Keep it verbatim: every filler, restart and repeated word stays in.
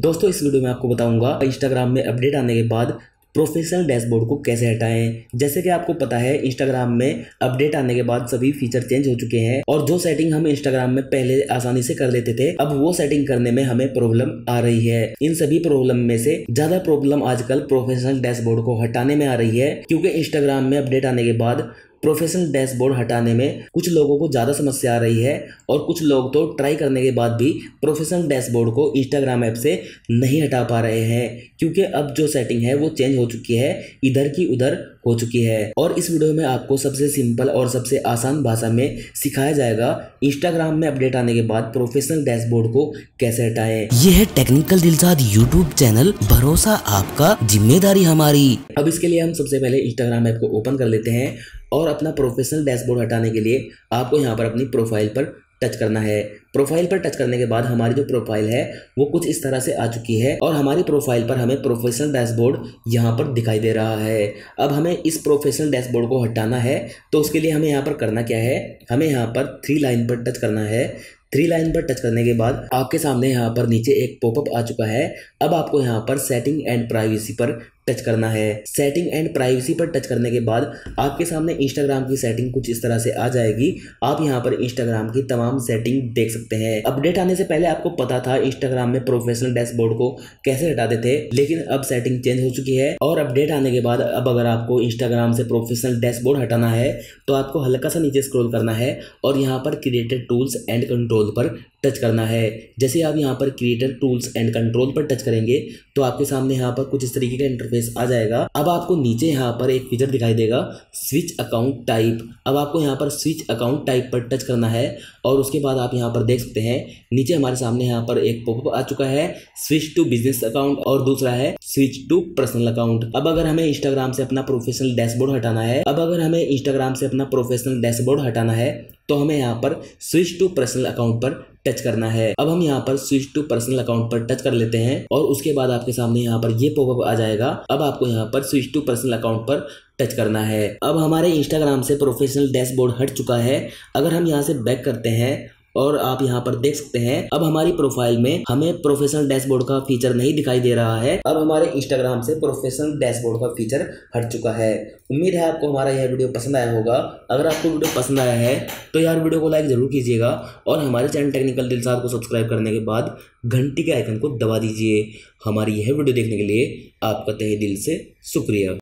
दोस्तों इस वीडियो में आपको बताऊंगा इंस्टाग्राम में अपडेट आने के बाद प्रोफेशनल डैशबोर्ड को कैसे हटाएं। जैसे कि आपको पता है इंस्टाग्राम में अपडेट आने के बाद सभी फीचर चेंज हो चुके हैं और जो सेटिंग हम इंस्टाग्राम में पहले आसानी से कर लेते थे अब वो सेटिंग करने में हमें प्रॉब्लम आ रही है। इन सभी प्रॉब्लम में से ज्यादा प्रॉब्लम आजकल प्रोफेशनल डैशबोर्ड को हटाने में आ रही है, क्योंकि इंस्टाग्राम में अपडेट आने के बाद प्रोफेशनल डैशबोर्ड हटाने में कुछ लोगों को ज़्यादा समस्या आ रही है और कुछ लोग तो ट्राई करने के बाद भी प्रोफेशनल डैशबोर्ड को इंस्टाग्राम ऐप से नहीं हटा पा रहे हैं, क्योंकि अब जो सेटिंग है वो चेंज हो चुकी है, इधर की उधर हो चुकी है। और इस वीडियो में आपको सबसे सिंपल और सबसे आसान भाषा में सिखाया जाएगा इंस्टाग्राम में अपडेट आने के बाद प्रोफेशनल डैशबोर्ड को कैसे हटाएं। यह है टेक्निकल दिलसाद यूट्यूब चैनल, भरोसा आपका, जिम्मेदारी हमारी। अब इसके लिए हम सबसे पहले इंस्टाग्राम ऐप को ओपन कर लेते हैं और अपना प्रोफेशनल डैशबोर्ड हटाने के लिए आपको यहाँ पर अपनी प्रोफाइल पर टच करना है। प्रोफाइल पर टच करने के बाद हमारी जो प्रोफाइल है वो कुछ इस तरह से आ चुकी है और हमारी प्रोफाइल पर हमें प्रोफेशनल डैशबोर्ड यहाँ पर दिखाई दे रहा है। अब हमें इस प्रोफेशनल डैशबोर्ड को हटाना है, तो उसके लिए हमें यहाँ पर करना क्या है, हमें यहाँ पर थ्री लाइन पर टच करना है। थ्री लाइन पर टच करने के बाद आपके सामने यहाँ पर नीचे एक पॉपअप आ चुका है। अब आपको यहाँ पर सेटिंग एंड प्राइवेसी पर टच करना है। सेटिंग एंड प्राइवेसी पर टच करने के बाद आपके सामने इंस्टाग्राम की सेटिंग कुछ इस तरह से आ जाएगी। आप यहाँ पर इंस्टाग्राम की तमाम सेटिंग देख सकते हैं। अपडेट आने से पहले आपको पता था इंस्टाग्राम में प्रोफेशनल डैशबोर्ड को कैसे हटाते थे, लेकिन अब सेटिंग चेंज हो चुकी है और अपडेट आने के बाद अब अगर आपको इंस्टाग्राम से प्रोफेशनल डैशबोर्ड हटाना है तो आपको हल्का सा नीचे स्क्रॉल करना है और यहाँ पर क्रिएटेड टूल्स एंड कंट्रोल पर टच करना है। जैसे आप यहाँ पर क्रिएटर टूल्स एंड कंट्रोल पर टच करेंगे तो आपके सामने यहाँ पर कुछ इस तरीके का इंटरफेस आ जाएगा। अब आपको नीचे यहाँ पर एक फीचर दिखाई देगा स्विच अकाउंट टाइप। अब आपको यहाँ पर स्विच अकाउंट टाइप पर टच करना है और उसके बाद आप यहाँ पर देख सकते हैं नीचे हमारे सामने यहाँ पर एक पॉपअप आ चुका है, स्विच टू बिजनेस अकाउंट और दूसरा है स्विच टू पर्सनल अकाउंट। अब अगर हमें इंस्टाग्राम से अपना प्रोफेशनल डैशबोर्ड हटाना है अब अगर हमें इंस्टाग्राम से अपना प्रोफेशनल डैशबोर्ड हटाना है तो हमें यहाँ पर स्विच टू पर्सनल अकाउंट पर टच करना है। अब हम यहाँ पर स्विच टू पर्सनल अकाउंट पर टच कर लेते हैं और उसके बाद आपके सामने यहाँ पर ये पॉपअप आ जाएगा। अब आपको यहाँ पर स्विच टू पर्सनल अकाउंट पर टच करना है। अब हमारे इंस्टाग्राम से प्रोफेशनल डैशबोर्ड हट चुका है। अगर हम यहाँ से बैक करते हैं और आप यहाँ पर देख सकते हैं अब हमारी प्रोफाइल में हमें प्रोफेशनल डैशबोर्ड का फीचर नहीं दिखाई दे रहा है। अब हमारे इंस्टाग्राम से प्रोफेशनल डैशबोर्ड का फीचर हट चुका है। उम्मीद है आपको हमारा यह वीडियो पसंद आया होगा। अगर आपको वीडियो पसंद आया है तो यार वीडियो को लाइक जरूर कीजिएगा और हमारे चैनल टेक्निकल दिलसाद को सब्सक्राइब करने के बाद घंटी के आइकन को दबा दीजिए। हमारी यह वीडियो देखने के लिए आपका तहे दिल से शुक्रिया।